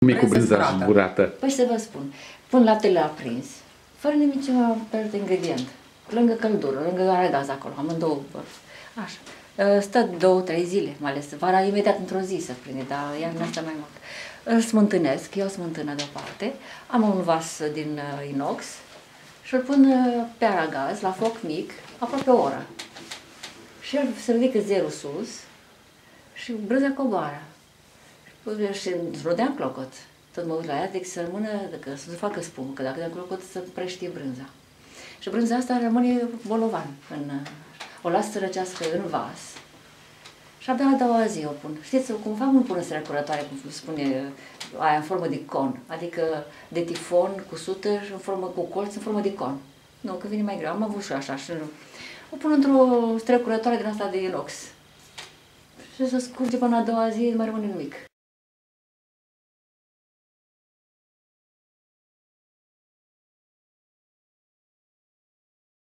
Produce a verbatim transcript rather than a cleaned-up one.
Cum e cu brânza zburată? Păi să vă spun, pun laptele aprins, fără nimic ceva pe ingredient, lângă căldură, lângă aragaz acolo, amândouă, așa. Stă două, trei zile, mai ales vara, imediat într-o zi se prinde, dar iarna asta mai mult. Îl smântânesc, eu smântână deoparte, am un vas din inox și îl pun pe aragaz, la foc mic, aproape o oră. Și el se ridică zerul sus și brânza coboară. Și într-o dea clocot. Tot mă uit la ea, zic să rămână, să se facă spumă, că dacă dea clocot să prăștie brânza. Și brânza asta rămâne bolovan. În, o las să răcească în vas. Și abia a doua zi o pun. Știți, cum fac, nu pun în strecurătoare, cum spune aia, în formă de con. Adică de tifon, cu sută și în formă cu colț, în formă de con. Nu, că vine mai greu. Am avut și așa. Și o pun într-o strecurătoare din asta de inox. Și să scurge până a doua zi, nu mai rămâne nimic.